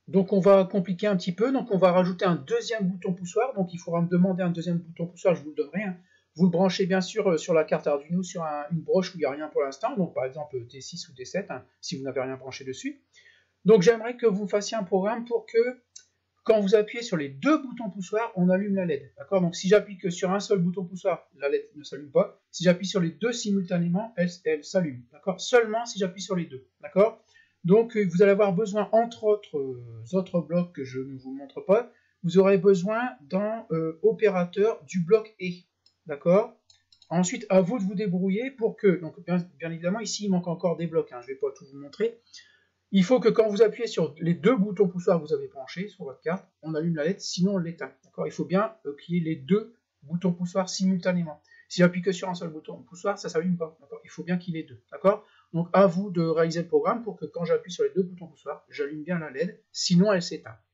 Donc on va compliquer un petit peu, donc on va rajouter un deuxième bouton poussoir, donc il faudra me demander un deuxième bouton poussoir, je vous le donnerai, hein. Vous le branchez bien sûr sur la carte Arduino sur une broche où il n'y a rien pour l'instant, donc par exemple T6 ou T7, hein, si vous n'avez rien branché dessus. Donc j'aimerais que vous fassiez un programme pour que quand vous appuyez sur les deux boutons poussoirs, on allume la LED. D'accord? Donc si j'appuie que sur un seul bouton poussoir, la LED ne s'allume pas. Si j'appuie sur les deux simultanément, elle s'allume. D'accord? Seulement si j'appuie sur les deux. D'accord? Donc vous allez avoir besoin, entre autres blocs que je ne vous montre pas, vous aurez besoin d'un opérateur du bloc E. D'accord? Ensuite, à vous de vous débrouiller pour que, donc bien évidemment, ici il manque encore des blocs, hein, je ne vais pas tout vous montrer. Il faut que quand vous appuyez sur les deux boutons poussoirs que vous avez branchés sur votre carte, on allume la LED, sinon on l'éteint. Il faut bien qu'il y ait les deux boutons poussoirs simultanément. Si j'appuie que sur un seul bouton poussoir, ça ne s'allume pas. Il faut bien qu'il y ait deux. Donc à vous de réaliser le programme pour que quand j'appuie sur les deux boutons poussoirs, j'allume bien la LED, sinon elle s'éteint.